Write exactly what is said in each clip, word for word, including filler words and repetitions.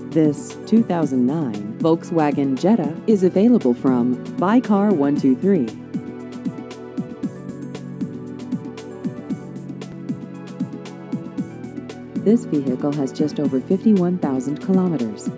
This two thousand nine Volkswagen Jetta is available from Buy Car one two three. This vehicle has just over fifty-one thousand kilometers.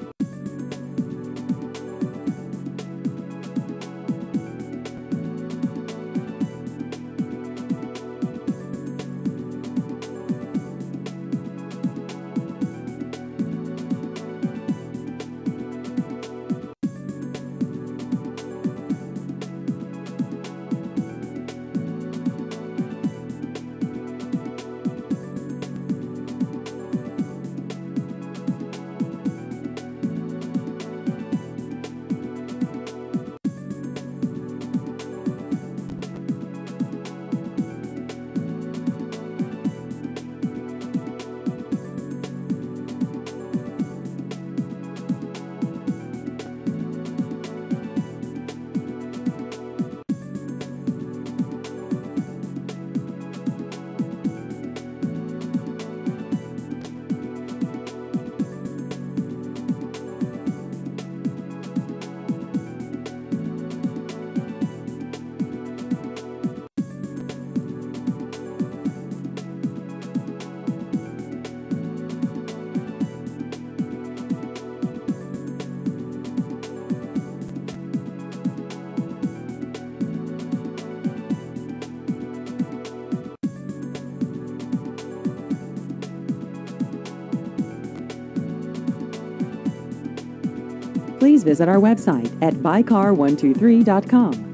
Please visit our website at buy car one two three dot com.